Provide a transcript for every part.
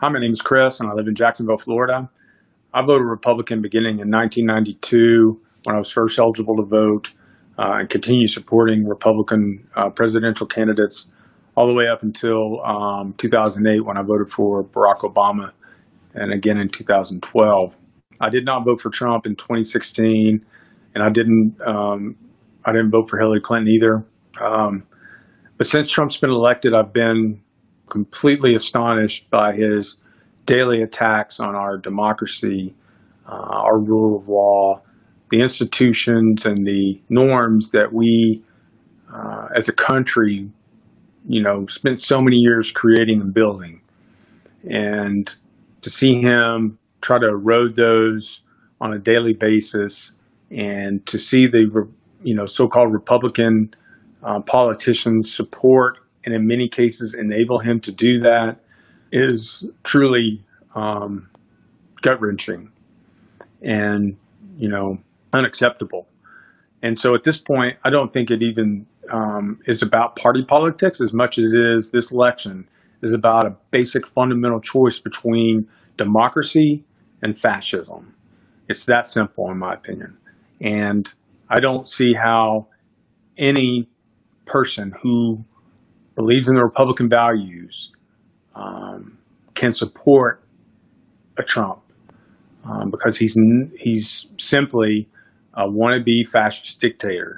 Hi, my name is Chris, and I live in Jacksonville, Florida. I voted Republican beginning in 1992 when I was first eligible to vote, and continue supporting Republican presidential candidates all the way up until 2008 when I voted for Barack Obama, and again in 2012. I did not vote for Trump in 2016, and I didn't vote for Hillary Clinton either. But since Trump's been elected, I've been completely astonished by his daily attacks on our democracy, our rule of law, the institutions and the norms that we, as a country, spent so many years creating and building. And to see him try to erode those on a daily basis, and to see the, so-called Republican politicians support and in many cases enable him to do that is truly gut-wrenching and, unacceptable. And so at this point, I don't think it even is about party politics as much as it is this election is about a basic fundamental choice between democracy and fascism. It's that simple, in my opinion. And I don't see how any person who believes in the Republican values can support a Trump because he's simply a wannabe fascist dictator.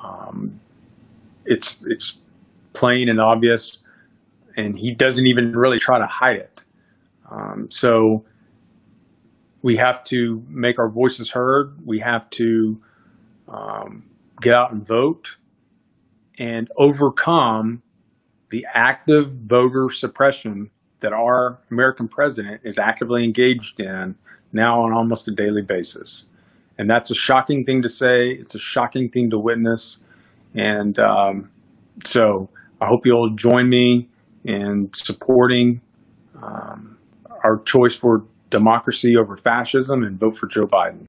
It's plain and obvious, and he doesn't even really try to hide it. So we have to make our voices heard. We have to get out and vote and overcome the active voter suppression that our American president is actively engaged in now on almost a daily basis. And that's a shocking thing to say. It's a shocking thing to witness. And so I hope you'll join me in supporting our choice for democracy over fascism and vote for Joe Biden.